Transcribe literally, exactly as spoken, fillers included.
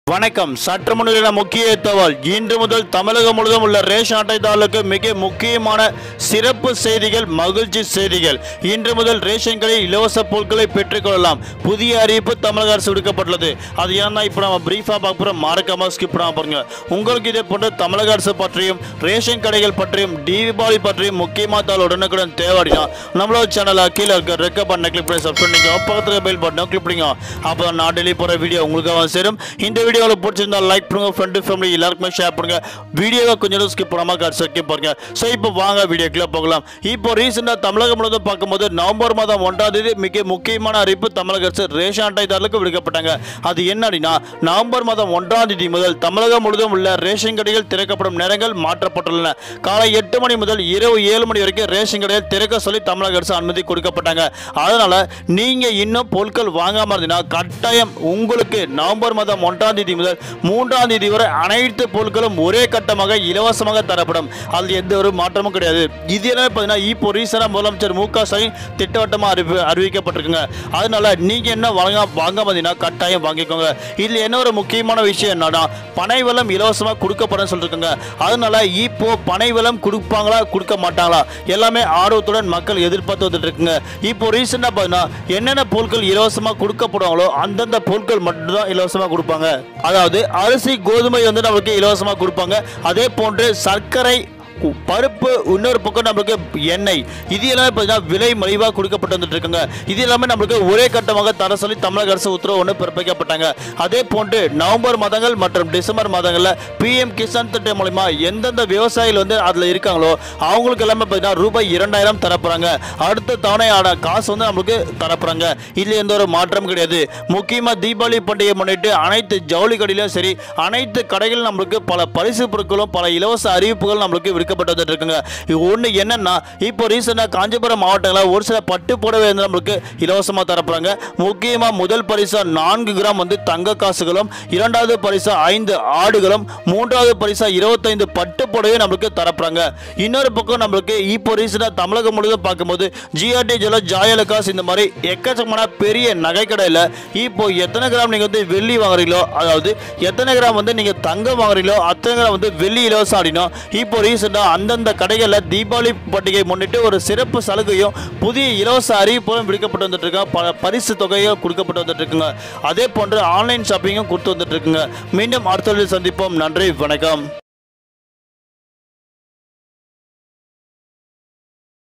வணக்கம். சற்று முன்னிலையான முக்கிய தகவல். இன்று முதல் தமிழகம் முழுவதும் உள்ள ரேஷன் அட்டைதாரர்களுக்கு மிக முக்கியமான சிறப்பு செய்திகள், மகிழ்ச்சி செய்திகள். இன்று முதல் ரேஷன் கடையில் இலவச பொருட்களை பெற்றுக்கொள்ளலாம். புதிய அறிவிப்பு தமிழக அரசு விடுக்கப்பட்டுள்ளது. அது ஏன்னா இப்போ நம்ம பிரீஃபாக பார்க்குறோம், மறக்காம ஸ்கிப் பண்ணாம பாருங்க. உங்களுக்கு இதே போன்ற தமிழக அரசு பற்றியும் ரேஷன் கடைகள் பற்றியும் தீபாவளி பற்றியும் முக்கியமான தகவல் உடனுக்குடன் தேவையா நம்மளோட சேனலை கீழே இருக்க ரெக்க பட்டனை கிளிக் பண்ணி சப்ஸ்கிரைப் பண்ணிக்கோ. பக்கத்தில் பெல் பட்டனை கிளிக் பண்ணிக்கோ. அப்போ நான் டெய்லி போகிற வீடியோ உங்களுக்கு சேரும். இந்த வீடியோ பிடிச்சிருந்தா லைக் பண்ணுங்க, ஃப்ரெண்ட் ஃபேமிலி எல்லாருக்குமே ஷேர் பண்ணுங்க. வீடியோவை கொஞ்சம் ஸ்கிப் பண்ணாம கடைசி பாருங்க. ஸோ இப்போ வாங்க வீடியோக்குள்ள போகலாம். இப்போ ரீசெண்டாக தமிழகம் முழுவதும் பார்க்கும்போது நவம்பர் மாதம் ஒன்றாம் தேதி மிக முக்கியமான அறிவிப்பு தமிழக அரசு ரேஷன் அட்டைதாரர்களுக்கு விடுக்கப்பட்டாங்க. அது என்ன அப்படின்னா, நவம்பர் மாதம் ஒன்றாம் தேதி முதல் தமிழகம் முழுவதும் உள்ள ரேஷன் கடைகள் திறக்கப்படும் நேரங்கள் மாற்றப்பட்டுள்ளன. காலை எட்டு மணி முதல் இரவு ஏழு மணி வரைக்கும் ரேஷன் கடைகள் திறக்க சொல்லி தமிழக அரசு அனுமதி கொடுக்கப்பட்டாங்க. அதனால நீங்க இன்னும் பொருட்கள் வாங்காம இருந்தீங்கன்னா கட்டாயம் உங்களுக்கு நவம்பர் மாதம் ஒன்றாம் தேதி முதல் மூன்றாம் தேதி வரை அனைத்து பொருட்களும் ஒரே கட்டமாக இலவசமாக தரப்படும். அதில் எந்த ஒரு மாற்றமும் கிடையாது. இது என்ன பார்த்தீங்கன்னா, இப்போ ரீசெண்டாக முதலமைச்சர் மு க ஸ்டாலின் திட்டவட்டமாக அறிவி அறிவிக்கப்பட்டிருக்குங்க. அதனால நீங்க என்ன வாங்க வாங்க பார்த்தீங்கன்னா கட்டாயம் வாங்கிக்கோங்க. இதில் என்ன ஒரு முக்கியமான விஷயம் என்னன்னா, பனை வெல்லம் இலவசமாக கொடுக்கப்படும் சொல்லிருக்குங்க. அதனால இப்போ பனை வெல்லம் கொடுப்பாங்களா கொடுக்க மாட்டாங்களா எல்லாமே ஆர்வத்துடன் மக்கள் எதிர்பார்த்து வந்துட்டு இருக்குங்க. இப்போ ரீசெண்டாக பார்த்தீங்கன்னா என்னென்ன பொருட்கள் இலவசமாக கொடுக்கப்படுவாங்களோ அந்தந்த பொருட்கள் மட்டும்தான் இலவசமாக கொடுப்பாங்க. அதாவது அரிசி, கோதுமை வந்து நம்மளுக்கு இலவசமாக கொடுப்பாங்க. அதே போன்று சர்க்கரை, பருப்பு, இன்னொரு பக்கம் நம்மளுக்கு எண்ணெய், இது எல்லாமே பார்த்தீங்கன்னா விலை மலிவாக கொடுக்கப்பட்டு வந்துட்டு இருக்குங்க. இது எல்லாமே நம்மளுக்கு ஒரே கட்டமாக தர சொல்லி தமிழக அரசு உத்தரவு ஒன்று பிறப்பிக்கப்பட்டாங்க. அதே போன்று நவம்பர் மாதங்கள் மற்றும் டிசம்பர் மாதங்களில் பிஎம் கிசான் திட்டம் மூலமா எந்தெந்த விவசாயிகள் வந்து அதில் இருக்காங்களோ அவங்களுக்கு எல்லாமே பார்த்தீங்கன்னா ரூபாய் இரண்டாயிரம் தரப்போறாங்க. அடுத்த தவணையான காசு வந்து நம்மளுக்கு தரப்போறாங்க. இதில் எந்த ஒரு மாற்றம் கிடையாது. முக்கியமாக தீபாவளி பண்டிகை முன்னிட்டு அனைத்து ஜவுளி கடையிலும் சரி, அனைத்து கடைகளும் நம்மளுக்கு பல பரிசு பொருட்களும் பல இலவச அறிவிப்புகள் நம்மளுக்கு இருக்குங்க. ஒண்ணு என்னன்னா, இப்போ ரீசெண்டா காஞ்சிபுரம் மாவட்டங்களில் ஒரு சில பட்டு புடவை வந்து நம்மளுக்கு இலவசமா தரப்படுறாங்க. முக்கியமா முதல் பரிசா நான்கு கிராம் வந்து தங்க காசுகளும், இரண்டாவது பரிசா ஐந்து ஆடுகளும், மூன்றாவது பரிசா இருபத்தைந்து பட்டு புடவை நம்மளுக்கு தரப்படுறாங்க. இன்னொரு பக்கம் நம்மளுக்கு இப்போ ரீசெண்டா தமிழகம் முழுவதும் பார்க்கும்போது ஜிஆர்டி ஜுவல்லர்ஸ், ஜாயலுகாஸ் இந்த மாதிரி எக்கச்சக்கமான பெரிய நகை கடையில் இப்போ எத்தனை கிராம் நீங்க வந்து வெள்ளி வாங்குறீங்களோ, அதாவது எத்தனை கிராம் வந்து நீங்க தங்கம் வாங்குறீங்களோ அத்தனை கிராம் வந்து வெள்ளி இலவசம் ஆடினோ. இப்போ ரீசெண்டா அந்தந்த கடைகளில் தீபாவளி பண்டிகை முன்னிட்டு ஒரு சிறப்பு சலுகையும் புதிய இலவச அறிவிப்பும் விடுக்கப்பட்டு வந்துட்டு இருக்காங்க. பல பரிசு தொகையும் கொடுக்கப்பட்டு வந்துட்டு இருக்குங்க. அதே போன்று ஆன்லைன் ஷாப்பிங்கும் கொடுத்து வந்துட்டு இருக்குங்க. மீண்டும் அடுத்த சந்திப்போம். நன்றி, வணக்கம்.